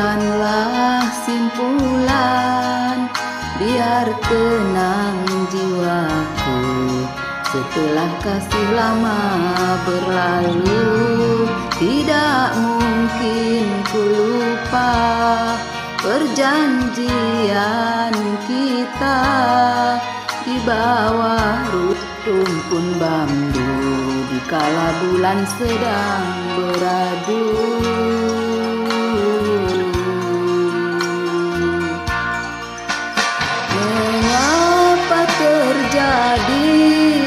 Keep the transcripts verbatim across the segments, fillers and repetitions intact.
Bukanlah simpulan, biar tenang jiwaku. Setelah kasih lama berlalu, tidak mungkin ku lupa perjanjian kita di bawah rumpun bambu, dikala bulan sedang beradu. Mengapa terjadi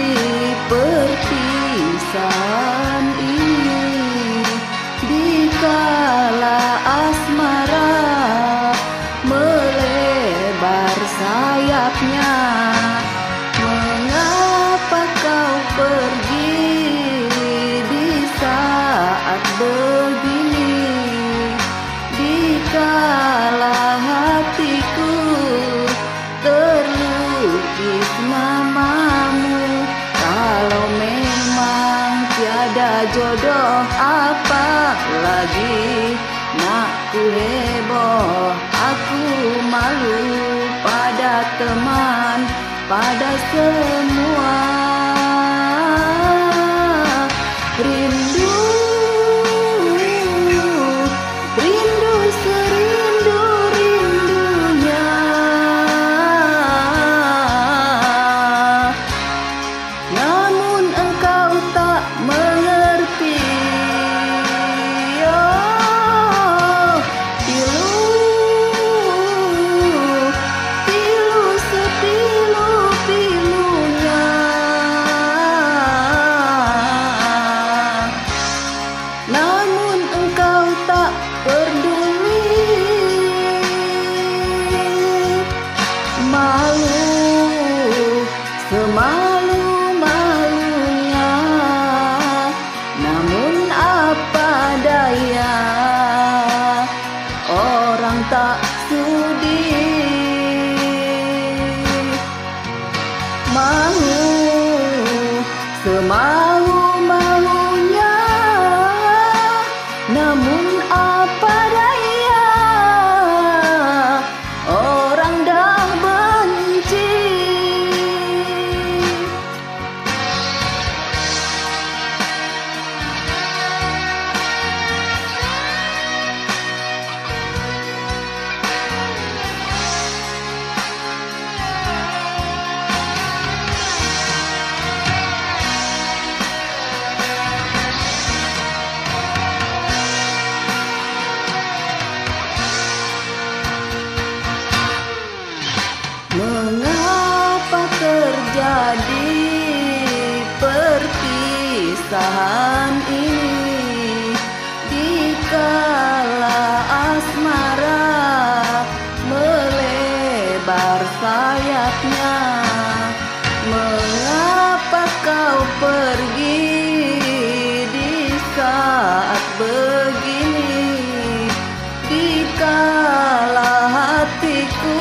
perpisahan ini, dikala asmara melebar sayapnya? Mengapa kau pergi di saat begini, dikala hatiku terlukis namamu? Kalau memang tiada jodoh, apa lagi nak ku heboh? Aku malu pada teman, pada semua. Rindu, rindu serindu-rindunya, namun engkau tak mengerti. Oh, pilu, pilu sepilu-pilunya, namun engkau tak peduli. Malu, semalu-malunya, namun apa daya, orang tak sudi. Malu, semalu-malunya, namun apa daya, orang dah benci. Mengapa terjadi perpisahan ini, dikala asmara melebar sayapnya? Mengapa kau pergi di saat begini, dikala hatiku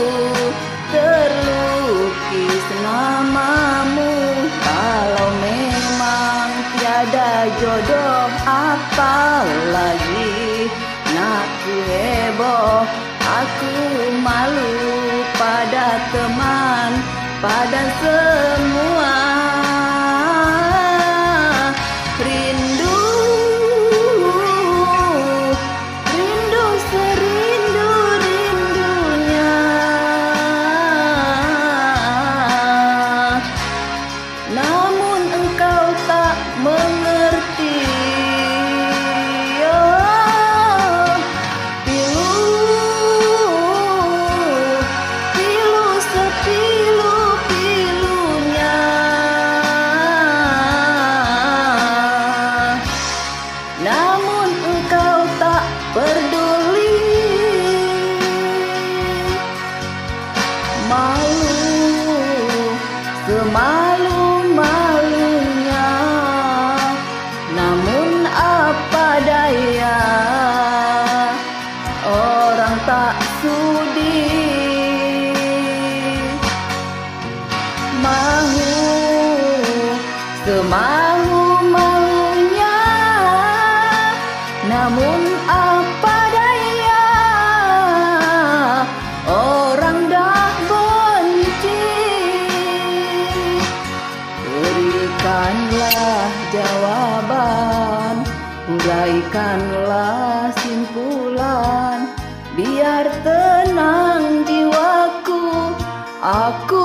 terlukis namamu? Kalau memang tiada jodoh, apa lagi nak ku heboh? Aku malu pada teman, pada semua. Rindu, rindu serindu-rindunya, namun engkau tak mengerti. Oh, pilu, pilu sepilu-pilunya, namun engkau tak peduli. Malu, semalu-malunya, namun apa daya, orang tak sudi. Malu, semalu-malunya, namun apa daya, Berikanlah simpulan, biar tenang jiwaku. Aku